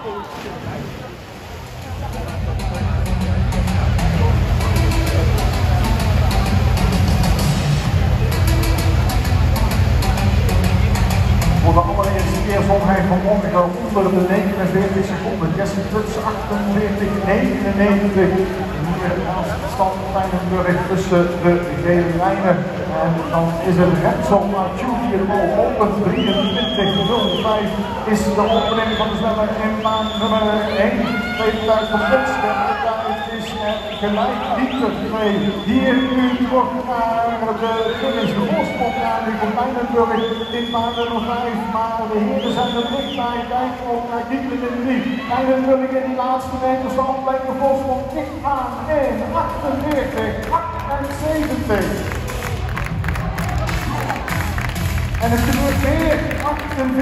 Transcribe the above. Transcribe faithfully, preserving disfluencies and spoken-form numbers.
Voor de allereerste keer vond hij vanmorgen onder de negenenveertig seconden. Jesse Tuts achtenveertig negenennegentig. Hier naast Stad-Pijnenburg tussen de gele lijnen. En dan is het Renzo Mathieu die het al open. drieëntwintig nul vijf is de opening van de snelheid in baan nummer één. Tweede tijd van Tuts. Derde tijd is er gelijk Dieter twee. Hier nu terug naar de finish. De voorsprong naar nu van Pijnenburg in baan nummer vijf. Maar de heren zijn er dichtbij. Kijk ook naar Dieter in drie. Pijnenburg in die laatste meterstand blijkt de voorsprong dicht aan in achtenveertig achtenzeventig. En het gebeurt weer achtenveertig.